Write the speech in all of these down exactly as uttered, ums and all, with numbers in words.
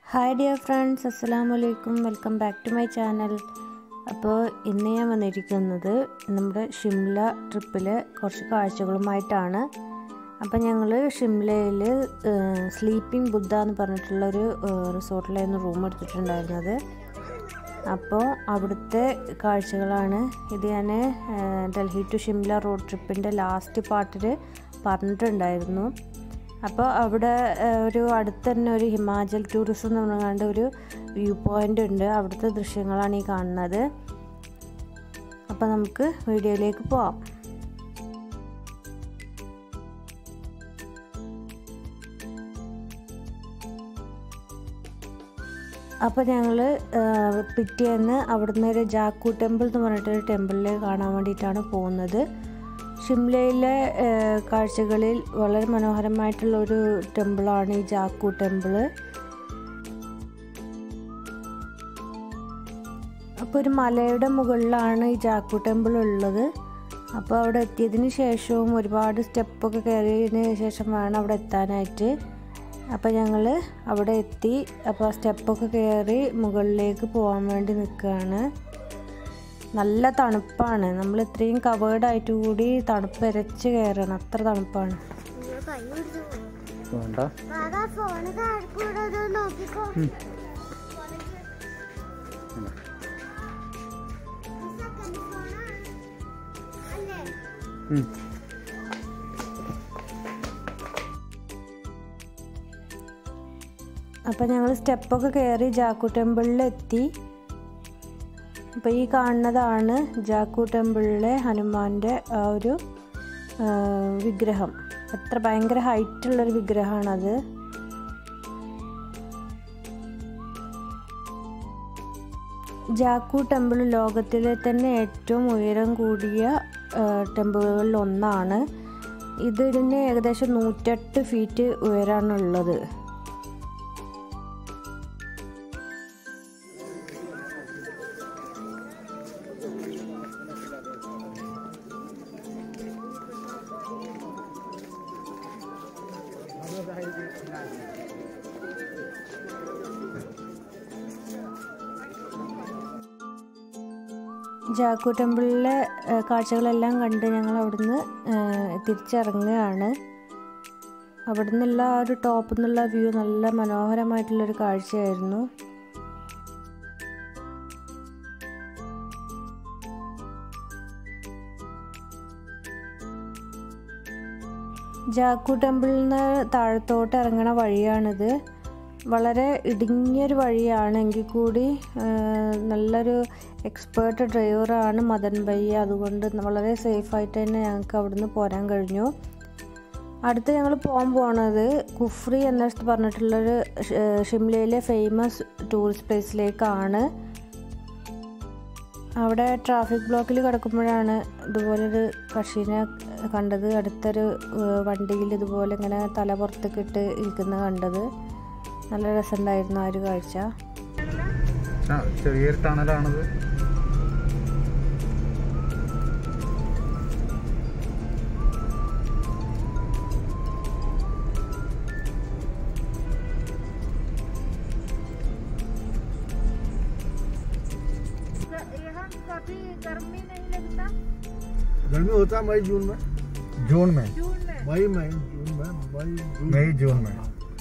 Hi dear friends, assalamu alaikum, welcome back to my channel. അപ്പോൾ ഇന്ന് ഞാൻ വന്നിരിക്കുന്നത് നമ്മുടെ ഷിംല ട്രിപ്പിലെ കുറച്ച് കാഴ്ചകളുമായിട്ടാണ്. അപ്പോൾ ഞങ്ങൾ ഷിംലയിൽ സ്ലീപ്പിംഗ് ബുദ്ധ എന്ന് പറഞ്ഞിട്ടുള്ളൊരു റിസോർട്ടിലായിരുന്നു റൂം എടുത്തിട്ടുണ്ടായിരുന്നത്. അപ്പോൾ അവിടുത്തെ കാഴ്ചകളാണ് ഇത്. ഞാൻ ഡൽഹി ടു ഷിംല റോഡ് ട്രിപ്പിൻ്റെ ലാസ്റ്റ് പാർട്ടിൽ പറഞ്ഞിട്ടുണ്ടായിരുന്നു. അപ്പോൾ അവിടെ ഒരു അടുത്ത് തന്നെ ഒരു ഹിമാചൽ ടൂറിസം എന്ന് പറഞ്ഞാണ്ട് ഒരു വ്യൂ പോയിൻ്റ് ഉണ്ട്. അവിടുത്തെ ദൃശ്യങ്ങളാണ് ഈ കാണുന്നത്. അപ്പോൾ നമുക്ക് വീഡിയോയിലേക്ക് പോവാം. അപ്പോൾ ഞങ്ങൾ പിറ്റേന്ന് അവിടുന്ന് ഒരു ജാക്കൂ ടെമ്പിൾ എന്ന് പറഞ്ഞിട്ടൊരു ടെമ്പിളിൽ കാണാൻ വേണ്ടിയിട്ടാണ് പോകുന്നത്. ഷിംലയിലെ കാഴ്ചകളിൽ വളരെ മനോഹരമായിട്ടുള്ളൊരു ടെമ്പിളാണ് ഈ ജാക്കൂ ടെമ്പിൾ. അപ്പോൾ ഒരു മലയുടെ മുകളിലാണ് ഈ ജാക്കൂ ടെമ്പിൾ ഉള്ളത്. അപ്പോൾ അവിടെ എത്തിയതിന് ശേഷവും ഒരുപാട് സ്റ്റെപ്പൊക്കെ കയറിയതിന് ശേഷം വേണം അവിടെ എത്താനായിട്ട്. അപ്പോൾ ഞങ്ങൾ അവിടെ എത്തി. അപ്പോൾ സ്റ്റെപ്പൊക്കെ കയറി മുകളിലേക്ക് പോകാൻ വേണ്ടി നിൽക്കുകയാണ്. നല്ല തണുപ്പാണ്. നമ്മൾ ഇത്രയും കവേർഡായിട്ട് കൂടി തണുപ്പ് ഇരച്ച് കയറണം, അത്ര തണുപ്പാണ്. അപ്പം ഞങ്ങൾ സ്റ്റെപ്പൊക്കെ കയറി ജാക്കൂ ടെമ്പിളിലെത്തി. അപ്പോൾ ഈ കാണുന്നതാണ് ജാക്കൂ ടെമ്പിളിലെ ഹനുമാൻ്റെ ആ ഒരു വിഗ്രഹം. അത്ര ഭയങ്കര ഹൈറ്റുള്ളൊരു വിഗ്രഹമാണത്. ജാക്കൂ ടെമ്പിൾ ലോകത്തിലെ തന്നെ ഏറ്റവും ഉയരം കൂടിയ ടെമ്പിളുകളിൽ ഒന്നാണ്. ഇതിന് ഏകദേശം നൂറ്റെട്ട് ഫീറ്റ് ഉയരമാണുള്ളത്. ജാക്കൂ ടെമ്പിളിലെ കാഴ്ചകളെല്ലാം കണ്ട് ഞങ്ങൾ അവിടുന്ന് തിരിച്ചിറങ്ങുകയാണ്. അവിടെ നിന്നുള്ള ആ ഒരു ടോപ്പിൽ നിന്നുള്ള വ്യൂ നല്ല മനോഹരമായിട്ടുള്ളൊരു കാഴ്ചയായിരുന്നു. ജാക്കൂ ടെമ്പിളിൽ നിന്ന് താഴത്തോട്ട് ഇറങ്ങണ വഴിയാണിത്. വളരെ ഇടുങ്ങിയൊരു വഴിയാണ്. എങ്കിൽ കൂടി നല്ലൊരു എക്സ്പേർട്ട് ഡ്രൈവറാണ് മദൻ ഭയ്യ. അതുകൊണ്ട് വളരെ സേഫായിട്ട് തന്നെ ഞങ്ങൾക്ക് അവിടുന്ന് പോരാൻ കഴിഞ്ഞു. അടുത്ത് ഞങ്ങൾ പോകാൻ പോണത് കുഫ്രി എന്ന പറഞ്ഞിട്ടുള്ളൊരു ഷിംലയിലെ ഫേമസ് ടൂറിസ്റ്റ് പ്ലേസിലേക്കാണ്. അവിടെ ട്രാഫിക് ബ്ലോക്കിൽ കിടക്കുമ്പോഴാണ് ഇതുപോലൊരു കക്ഷീനെ കണ്ടത്. അടുത്തൊരു വണ്ടിയിൽ ഇതുപോലെ ഇങ്ങനെ തല പുറത്തേക്ക് ഇട്ട് ഇരിക്കുന്നത് കണ്ടത്. നല്ല രസമുണ്ടായിരുന്നു ആ ഒരു കാഴ്ച. ചെറിയൊരു ടണലാണത്. गर्मी होता है मई जून में. जून में मई मई जून में मई मई जून में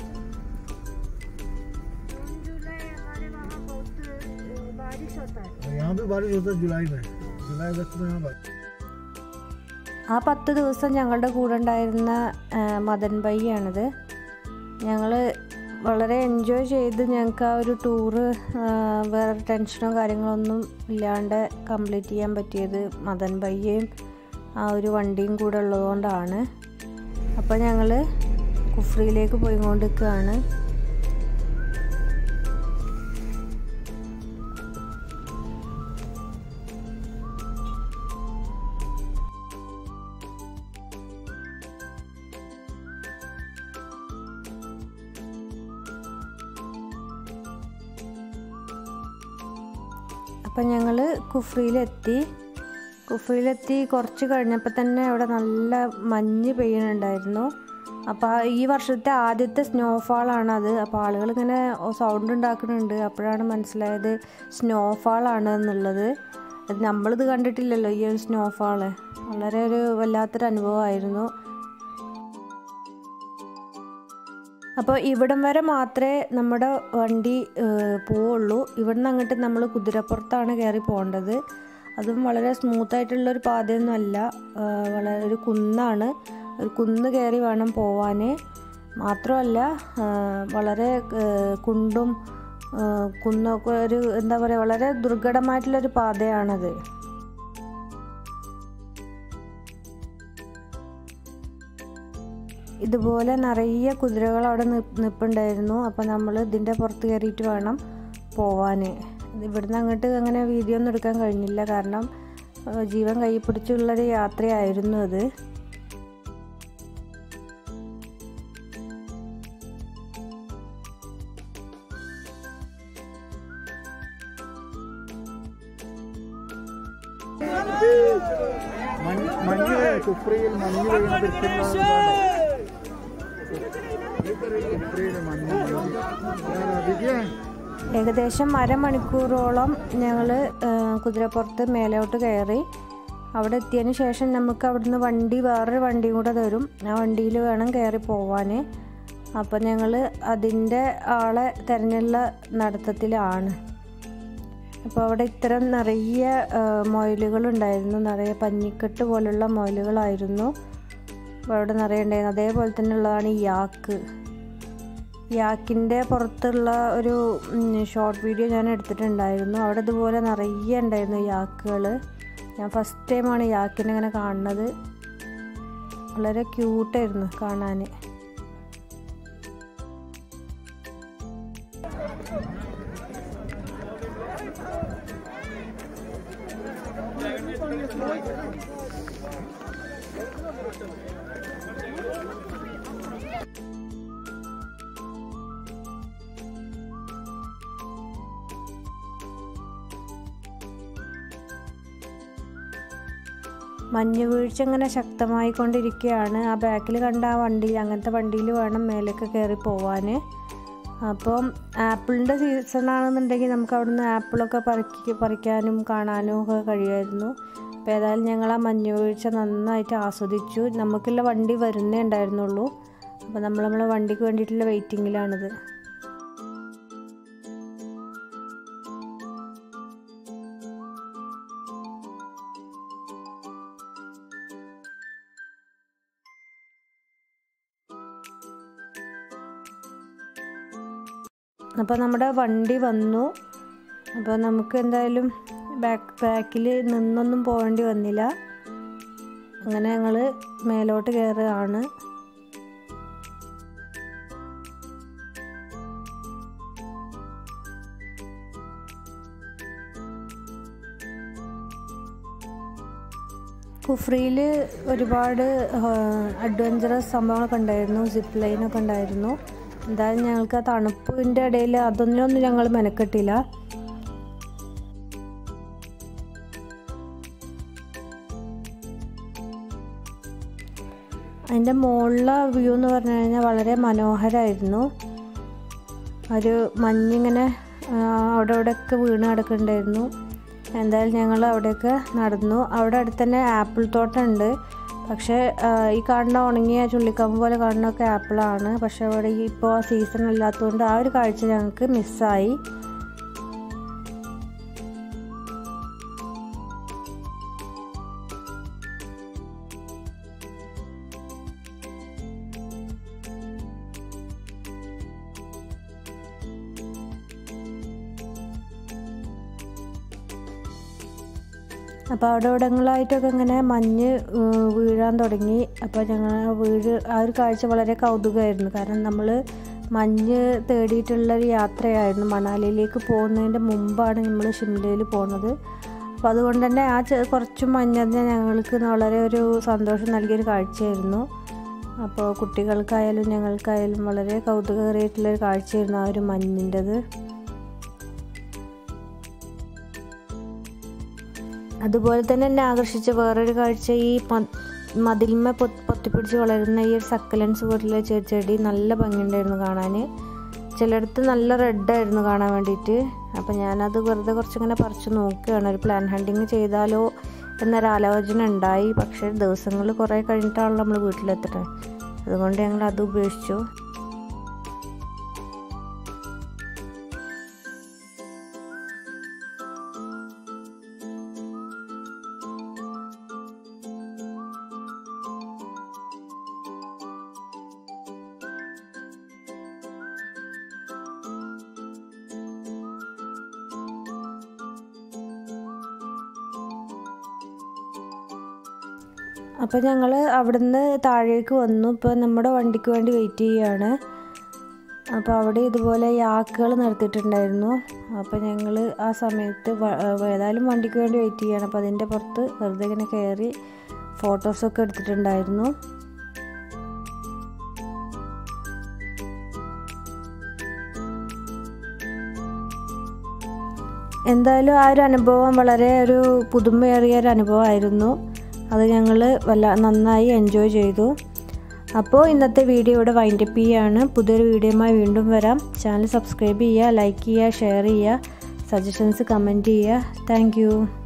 यहाँ भी बारिश होता है. जुलाई में जुलाई अगस्त में यहाँ बारिश. ആ പത്ത് ദിവസം ഞങ്ങളുടെ കൂടെ ഉണ്ടായിരുന്ന മദൻ ഭയ്യാണിത്. ഞങ്ങൾ വളരെ എൻജോയ് ചെയ്ത് ഞങ്ങൾക്ക് ആ ഒരു ടൂറ് വേറെ ടെൻഷനോ കാര്യങ്ങളൊന്നും ഇല്ലാണ്ട് കംപ്ലീറ്റ് ചെയ്യാൻ പറ്റിയത് മദൻ ഭയ്യയും ആ ഒരു വണ്ടിയും കൂടെ ഉള്ളതുകൊണ്ടാണ്. അപ്പോൾ ഞങ്ങൾ കുഫ്രിയിലേക്ക് പോയിക്കൊണ്ടിരിക്കുകയാണ്. അപ്പം ഞങ്ങൾ കുഫ്രിയിലെത്തി. കുഫ്രിയിലെത്തി കുറച്ച് കഴിഞ്ഞപ്പോൾ തന്നെ അവിടെ നല്ല മഞ്ഞ് പെയ്യുന്നുണ്ടായിരുന്നു. അപ്പോൾ ഈ വർഷത്തെ ആദ്യത്തെ സ്നോഫാളാണത്. അപ്പോൾ ആളുകൾ ഇങ്ങനെ സൗണ്ട് ഉണ്ടാക്കുന്നുണ്ട്. അപ്പോഴാണ് മനസ്സിലായത് സ്നോഫാളാണ് എന്നുള്ളത്. അത് നമ്മളിത് കണ്ടിട്ടില്ലല്ലോ ഈ ഒരു സ്നോഫാള്. വളരെ ഒരു വല്ലാത്തൊരു അനുഭവമായിരുന്നു. അപ്പോൾ ഇവിടം വരെ മാത്രമേ നമ്മുടെ വണ്ടി പോവുള്ളൂ. ഇവിടെ നിന്ന് അങ്ങോട്ട് നമ്മൾ കുതിരപ്പുറത്താണ് കയറി പോകേണ്ടത്. അതും വളരെ സ്മൂത്തായിട്ടുള്ളൊരു പാതയൊന്നുമല്ല, വളരെ ഒരു കുന്നാണ്. ഒരു കുന്ന് കയറി വേണം പോവാൻ. മാത്രമല്ല വളരെ കുണ്ടും കുന്നൊക്കെ ഒരു എന്താ പറയുക, വളരെ ദുർഘടമായിട്ടുള്ളൊരു പാതയാണത്. ഇതുപോലെ നിറയെ കുതിരകൾ അവിടെ നിൽപ്പുണ്ടായിരുന്നു. അപ്പോൾ നമ്മൾ ഇതിൻ്റെ പുറത്ത് കയറിയിട്ട് വേണം പോവാൻ. ഇവിടുന്ന് അങ്ങോട്ട് അങ്ങനെ വീഡിയോ ഒന്നും എടുക്കാൻ കഴിഞ്ഞില്ല, കാരണം ജീവൻ കൈ പിടിച്ചുള്ളൊരു യാത്രയായിരുന്നു അത്. മഞ്ഞ് കുഫ്രിയിൽ മഞ്ഞ് വീഴുന്ന ദൃശ്യങ്ങളാണ്. ഏകദേശം അരമണിക്കൂറോളം ഞങ്ങൾ കുതിരപ്പുറത്ത് മേലോട്ട് കയറി. അവിടെ എത്തിയതിന് ശേഷം നമുക്ക് അവിടുന്ന് വണ്ടി വേറൊരു വണ്ടി കൂടെ തരും. ആ വണ്ടിയിൽ വേണം കയറി പോവാൻ. അപ്പോൾ ഞങ്ങൾ അതിൻ്റെ ആളെ തിരഞ്ഞുള്ള നടത്തത്തിലാണ്. അപ്പോൾ അവിടെ ഇത്തരം നിറയെ മൊയിലുകളുണ്ടായിരുന്നു. നിറയെ പഞ്ഞിക്കെട്ട് പോലുള്ള മൊയിലുകളായിരുന്നു അവിടെ നിറയെ ഉണ്ടായിരുന്നു. അതേപോലെ തന്നെ ഉള്ളതാണ് ഈ യാക്ക്. യാക്കിൻ്റെ പുറത്തുള്ള ഒരു ഷോർട്ട് വീഡിയോ ഞാൻ എടുത്തിട്ടുണ്ടായിരുന്നു. അവിടെ ഇതുപോലെ നിറയെ ഉണ്ടായിരുന്നു യാക്കുകൾ. ഞാൻ ഫസ്റ്റ് ടൈമാണ് യാക്കിനെ ഇങ്ങനെ കാണുന്നത്. വളരെ ക്യൂട്ടായിരുന്നു കാണാൻ. മഞ്ഞ് വീഴ്ച ഇങ്ങനെ ശക്തമായി കൊണ്ടിരിക്കുകയാണ്. ആ ബാക്കിൽ കണ്ട ആ വണ്ടി, അങ്ങനത്തെ വണ്ടിയിൽ വേണം മേലേക്ക് കയറി പോവാൻ. അപ്പം ആപ്പിളിൻ്റെ സീസണാണെന്നുണ്ടെങ്കിൽ നമുക്ക് അവിടുന്ന് ആപ്പിളൊക്കെ പറിക്കി പറിക്കാനും കാണാനും ഒക്കെ കഴിയുമായിരുന്നു. അപ്പോൾ ഏതായാലും ഞങ്ങൾ ആ മഞ്ഞ് വീഴ്ച നന്നായിട്ട് ആസ്വദിച്ചു. നമുക്കുള്ള വണ്ടി വരുന്നേ ഉണ്ടായിരുന്നുള്ളൂ. അപ്പോൾ നമ്മൾ നമ്മളെ വണ്ടിക്ക് വേണ്ടിയിട്ടുള്ള വെയിറ്റിങ്ങിലാണിത്. അപ്പോൾ നമ്മുടെ വണ്ടി വന്നു. അപ്പോൾ നമുക്ക് എന്തായാലും ബാക്ക് ബാക്കിൽ നിന്നൊന്നും പോകേണ്ടി വന്നില്ല. അങ്ങനെ ഞങ്ങൾ മേലോട്ട് കയറുകയാണ്. കുഫ്രിയിൽ ഒരുപാട് അഡ്വഞ്ചറസ് സംഭവങ്ങളൊക്കെ ഉണ്ടായിരുന്നു. സിപ്പ് ലൈനൊക്കെ ഉണ്ടായിരുന്നു. എന്തായാലും ഞങ്ങൾക്ക് ആ തണുപ്പിൻ്റെ ഇടയിൽ അതൊന്നിനൊന്നും ഞങ്ങൾ മെനക്കെട്ടില്ല. അതിൻ്റെ മുകളിലെ വ്യൂ എന്ന് പറഞ്ഞു കഴിഞ്ഞാൽ വളരെ മനോഹരമായിരുന്നു. ഒരു മഞ്ഞിങ്ങനെ അവിടെ അവിടെയൊക്കെ വീണ് കിടക്കുന്നുണ്ടായിരുന്നു. എന്തായാലും ഞങ്ങൾ അവിടെയൊക്കെ നടന്നു. അവിടെ അടുത്ത് തന്നെ ആപ്പിൾ തോട്ടമുണ്ട്. പക്ഷേ ഈ കാണുന്ന ഉണങ്ങിയ ചുള്ളിക്കമ്പ് പോലെ കാണുന്നതൊക്കെ ആപ്പിളാണ്. പക്ഷേ അവിടെ ഇപ്പോൾ ആ സീസൺ അല്ലാത്തതുകൊണ്ട് ആ ഒരു കാഴ്ച ഞങ്ങൾക്ക് മിസ്സായി. അപ്പോൾ അവിടെ ഇവിടങ്ങളായിട്ടൊക്കെ ഇങ്ങനെ മഞ്ഞ് വീഴാൻ തുടങ്ങി. അപ്പോൾ ഞങ്ങൾ വീട് ആ ഒരു കാഴ്ച വളരെ കൗതുകമായിരുന്നു. കാരണം നമ്മൾ മഞ്ഞ് തേടിയിട്ടുള്ളൊരു യാത്രയായിരുന്നു. മണാലിയിലേക്ക് പോകുന്നതിൻ്റെ മുമ്പാണ് നമ്മൾ ഷിംലയിൽ പോകുന്നത്. അപ്പോൾ അതുകൊണ്ട് തന്നെ ആ കുറച്ച് മഞ്ഞ് ഞങ്ങൾക്ക് വളരെ ഒരു സന്തോഷം നൽകിയൊരു കാഴ്ചയായിരുന്നു. അപ്പോൾ കുട്ടികൾക്കായാലും ഞങ്ങൾക്കായാലും വളരെ കൗതുകകരമായിട്ടുള്ളൊരു കാഴ്ചയായിരുന്നു ആ ഒരു മഞ്ഞിൻ്റെത്. അതുപോലെ തന്നെ എന്നെ ആകർഷിച്ച വേറൊരു കാഴ്ച ഈ മതിൽമ പൊത്തിപ്പിടിച്ച് വളരുന്ന ഈ ഒരു സക്കലൻസ് പോലുള്ള ചെടി നല്ല ഭംഗിയുണ്ടായിരുന്നു കാണാൻ. ചിലയിടത്ത് നല്ല റെഡായിരുന്നു കാണാൻ വേണ്ടിയിട്ട്. അപ്പോൾ ഞാനത് വെറുതെ കുറച്ചിങ്ങനെ പറിച്ച് നോക്കുകയാണ്, ഒരു പ്ലാന്റ് ഹണ്ടിങ് ചെയ്താലോ എന്നൊരാലോചന ഉണ്ടായി. പക്ഷേ ദിവസങ്ങൾ കുറേ കഴിഞ്ഞിട്ടാണല്ലോ നമ്മൾ വീട്ടിലെത്തട്ടെ, അതുകൊണ്ട് ഞങ്ങൾ അത് ഉപേക്ഷിച്ചു. അപ്പോൾ ഞങ്ങൾ അവിടുന്ന് താഴേക്ക് വന്നു. ഇപ്പോൾ നമ്മുടെ വണ്ടിക്ക് വേണ്ടി വെയിറ്റ് ചെയ്യുകയാണ്. അപ്പോൾ അവിടെ ഇതുപോലെ യാക്കുകൾ നിർത്തിയിട്ടുണ്ടായിരുന്നു. അപ്പോൾ ഞങ്ങൾ ആ സമയത്ത് ഏതായാലും വണ്ടിക്ക് വേണ്ടി വെയിറ്റ് ചെയ്യുകയാണ്. അപ്പോൾ അതിൻ്റെ പുറത്ത് വെറുതെ ഇങ്ങനെ കയറി ഫോട്ടോസൊക്കെ എടുത്തിട്ടുണ്ടായിരുന്നു. എന്തായാലും ആ ഒരു അനുഭവം വളരെ ഒരു പുതുമയേറിയ ഒരു അനുഭവമായിരുന്നു. അത് ഞങ്ങൾ വല്ല നന്നായി എൻജോയ് ചെയ്തു. അപ്പോൾ ഇന്നത്തെ വീഡിയോ ഇവിടെ വൈൻഡപ്പ് ചെയ്യുകയാണ്. പുതിയൊരു വീഡിയോയുമായി വീണ്ടും വരാം. ചാനൽ സബ്സ്ക്രൈബ് ചെയ്യുക, ലൈക്ക് ചെയ്യുക, ഷെയർ ചെയ്യുക, സജഷൻസ് കമൻറ്റ് ചെയ്യുക. താങ്ക്